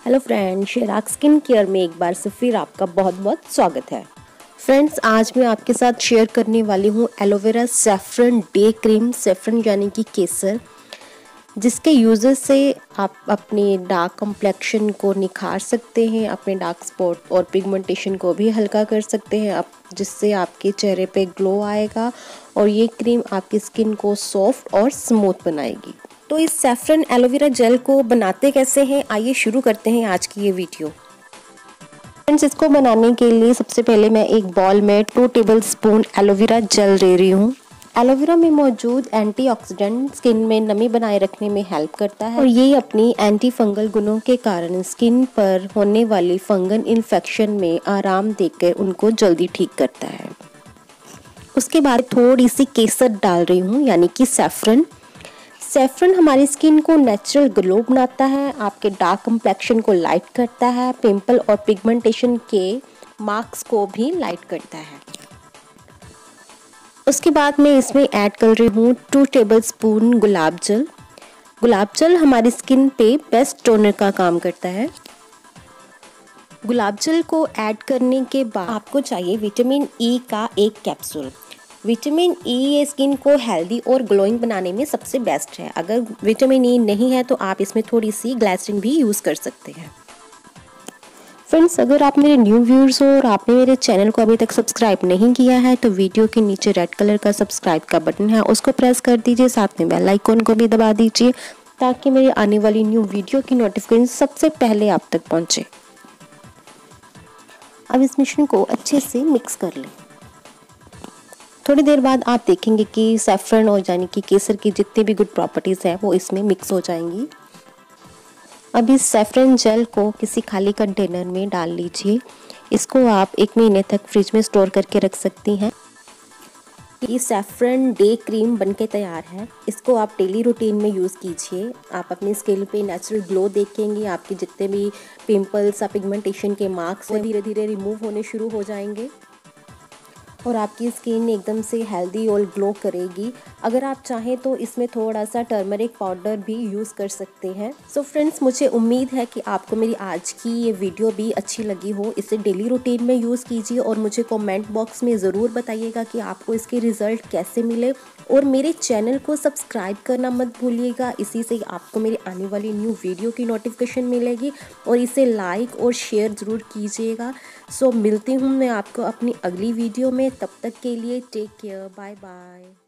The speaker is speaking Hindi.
हेलो फ्रेंड्स, शेराक स्किन केयर में एक बार से फिर आपका बहुत बहुत स्वागत है। फ्रेंड्स, आज मैं आपके साथ शेयर करने वाली हूँ aloe vera saffron day cream, saffron यानी कि केसर, जिसके यूज़ेस से आप अपने डार्क कम्प्लेक्शन को निखार सकते हैं, अपने डार्क स्पॉट और पिगमेंटेशन को भी हल्का कर सकते हैं, जिससे आपके चेहरे पे ग्लो आएगा और ये क्रीम आपकी स्किन को सॉफ्ट और स्मूथ बनाएगी। तो इस सैफरन एलोवेरा जेल को बनाते कैसे हैं, आइए शुरू करते हैं आज की ये वीडियो। फ्रेंड्स, इसको बनाने के लिए सबसे पहले मैं एक बॉल में 2 टेबलस्पून एलोवेरा जेल ले रही हूँ। एलोवेरा में मौजूद एंटीऑक्सीडेंट स्किन में नमी बनाए रखने में हेल्प करता है और ये अपनी एंटी फंगल गुणों के कारण स्किन पर होने वाली फंगल इन्फेक्शन में आराम देकर उनको जल्दी ठीक करता है। उसके बाद थोड़ी सी केसर डाल रही हूँ, यानी कि सैफरन। सैफरन हमारी स्किन को नेचुरल ग्लो बनाता है, आपके डार्क कम्प्लेक्शन को लाइट करता है, पिंपल और पिगमेंटेशन के मार्क्स को भी लाइट करता है। उसके बाद मैं इसमें ऐड कर रही हूँ 2 टेबलस्पून गुलाब जल। गुलाब जल हमारी स्किन पे बेस्ट टोनर का काम करता है। गुलाब जल को ऐड करने के बाद आपको चाहिए विटामिन ई का एक कैप्सूल। विटामिन ई ये स्किन को हेल्दी और ग्लोइंग बनाने में सबसे बेस्ट है। अगर विटामिन ई नहीं है तो आप इसमें थोड़ी सी ग्लिसरीन भी यूज़ कर सकते हैं। फ्रेंड्स, अगर आप मेरे न्यू व्यूअर्स हो और आपने मेरे चैनल को अभी तक सब्सक्राइब नहीं किया है तो वीडियो के नीचे रेड कलर का सब्सक्राइब का बटन है, उसको प्रेस कर दीजिए, साथ में बेल आइकन को भी दबा दीजिए ताकि मेरी आने वाली न्यू वीडियो की नोटिफिकेशन सबसे पहले आप तक पहुँचे। अब इस मिश्रण को अच्छे से मिक्स कर लें। थोड़ी देर बाद आप देखेंगे कि सैफरन और यानी कि केसर की जितनी भी गुड प्रॉपर्टीज़ हैं वो इसमें मिक्स हो जाएंगी। अब इस सैफरन जेल को किसी खाली कंटेनर में डाल लीजिए। इसको आप 1 महीने तक फ्रिज में स्टोर करके रख सकती हैं। ये सैफरन डे क्रीम बनके तैयार है। इसको आप डेली रूटीन में यूज़ कीजिए। आप अपनी स्किन पे नेचुरल ग्लो देखेंगे, आपके जितने भी पिंपल्स या पिगमेंटेशन के मार्क्स वो धीरे धीरे रिमूव होने शुरू हो जाएंगे और आपकी स्किन एकदम से हेल्दी और ग्लो करेगी। अगर आप चाहें तो इसमें थोड़ा सा टर्मरिक पाउडर भी यूज़ कर सकते हैं। सो फ्रेंड्स, मुझे उम्मीद है कि आपको मेरी आज की ये वीडियो भी अच्छी लगी हो। इसे डेली रूटीन में यूज़ कीजिए और मुझे कमेंट बॉक्स में ज़रूर बताइएगा कि आपको इसके रिज़ल्ट कैसे मिले और मेरे चैनल को सब्सक्राइब करना मत भूलिएगा। इसी से आपको मेरी आने वाली न्यू वीडियो की नोटिफिकेशन मिलेगी और इसे लाइक और शेयर ज़रूर कीजिएगा। सो मिलती हूँ मैं आपको अपनी अगली वीडियो में। तब तक के लिए टेक केयर, बाय बाय।